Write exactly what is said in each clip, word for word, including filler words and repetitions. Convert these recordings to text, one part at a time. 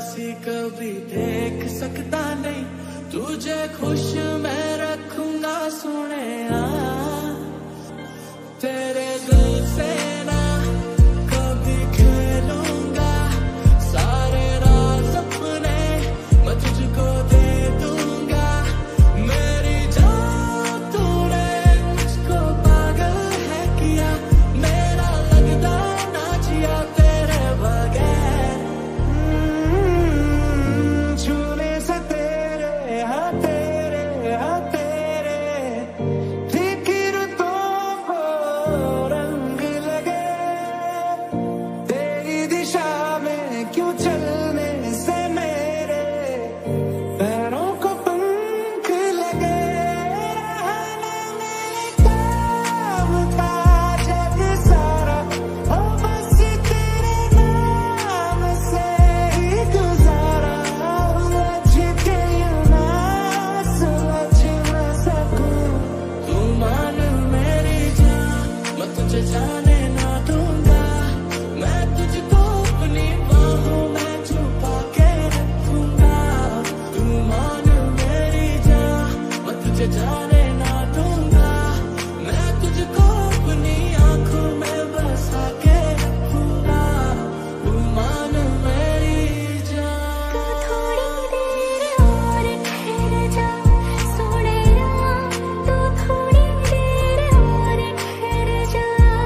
उदासी कभी देख सकता नहीं, तुझे खुश मैं रखूंगा सोने। तेरे दिल से ना कभी खेलूंगा, सारे राज अपने मैं तुझको दे दूंगा। मेरी जान तूने मुझको पागल है किया, मेरा लगता ना जिया तेरे बगैर। छूने से तेरे हाँ तेरे हाँ तेरे देखी रुतों को रंग लगे, तेरी दिशा में क्यों चलने से मेरे पैरों को पंख लगे। रहना मेरे काम था जग सारा, हो बस तेरे नाम से ही गुजारा। उलझ के यूं ना सुलझ न सकूं, तू मान मेरी जान मैं तुझे जाने ना दूंगा। मैं तुझको अपनी बाहों में छुपा के रखूंगा। तू मान मेरी जान मैं तुझे जाने ना दूंगा। मैं तुझको अपनी आंखों में बसा के रखूंगा। तू मान मेरी जान। तू थोड़ी देर और ठहर जा सोने, तू थोड़ी देर और ठहर जा,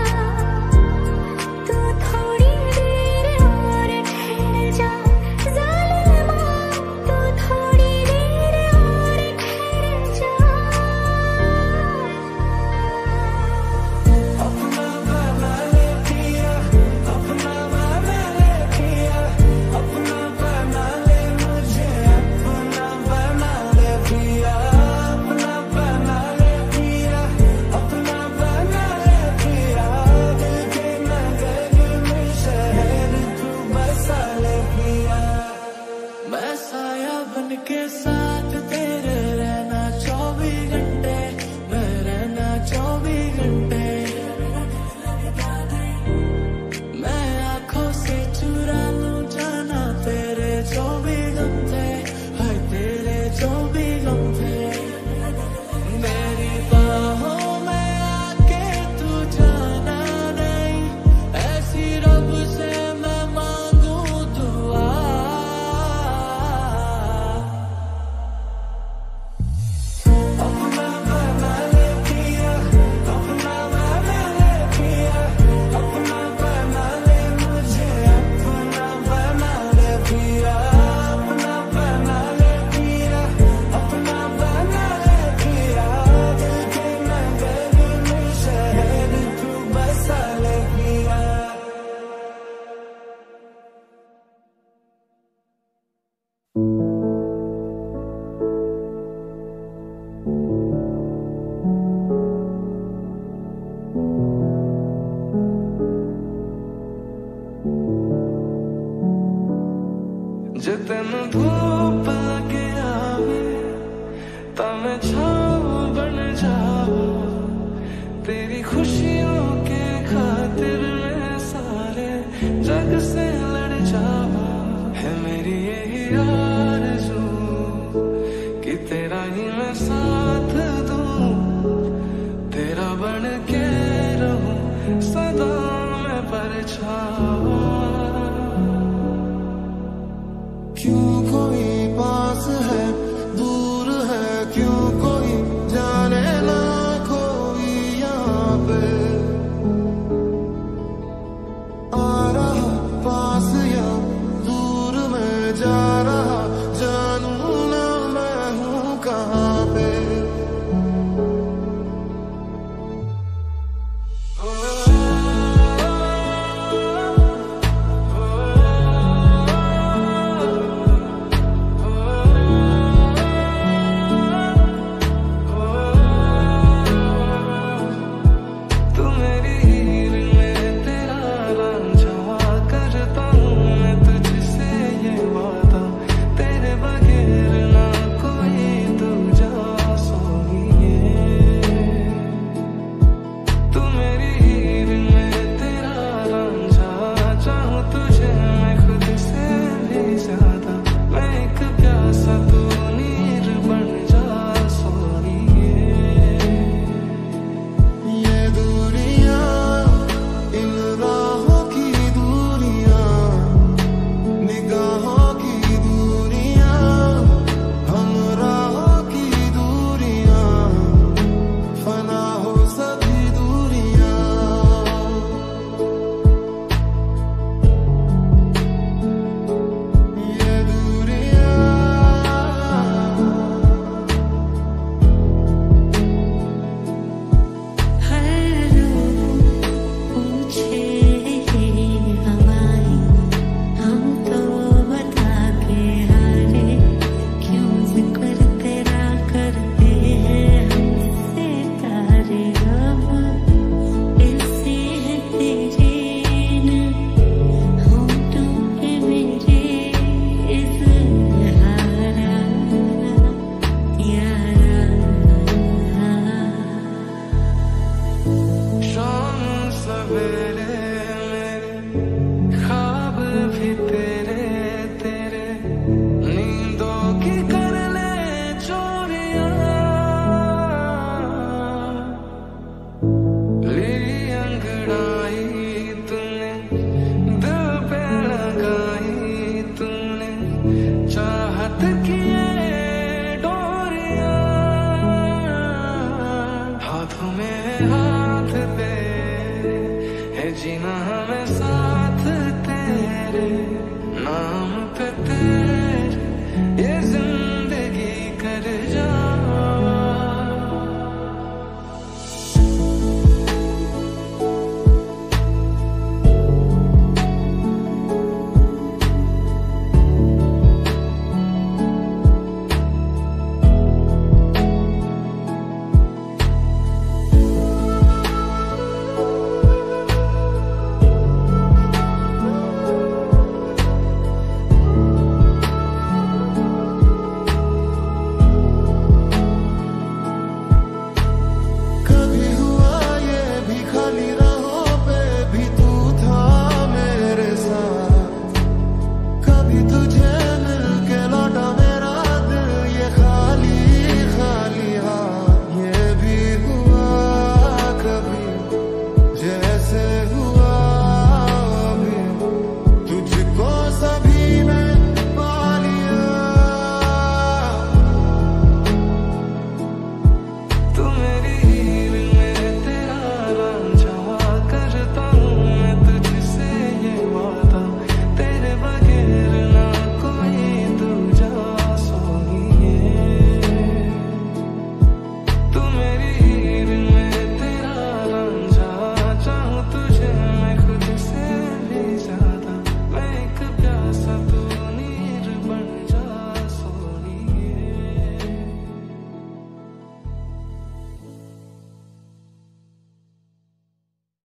तू थोड़ी देर और ठहर जा ज़ालिमा, तू थोड़ी देर और ठहर जा। अपना बना ले पिया, अपना बना ले पिया, अपना बना ले मुझे, अपना बना ले पिया, अपना बना ले पिया, अपना बना ले पिया। दिल के नगर में शहर तू बसा ले पिया। मैं साया बन के साथ तेरे रहना चौबीस घंटे, मैं रहना चौबीस घंटे। मैं आंखों से चुरा लूं जाना तेरे जो भी गम थे, हाय तेरे जो भी गम थे। मेरी बाहों में आके तू जाना नहीं, ऐसी रब से मैं मांगू दुआ। अपना बना ले पिया, अपना बना ले पिया, अपना बना ले मुझे, अपना बना ले पिया, अपना बना ले पिया, अपना बना ले पिया। दिल के नगर में शहर तू बसा ले पिया। जे तेनू धूप लगे आवे तां मैं छाँव बन जावां, तेरी खुशियों के खातिर मैं सारे जग से लड़ जावां। है मेरी यही आरज़ू कि तेरा ही मैं साथ दूं, तेरा बन के रहूं सदा मैं परछावा। क्यों कोई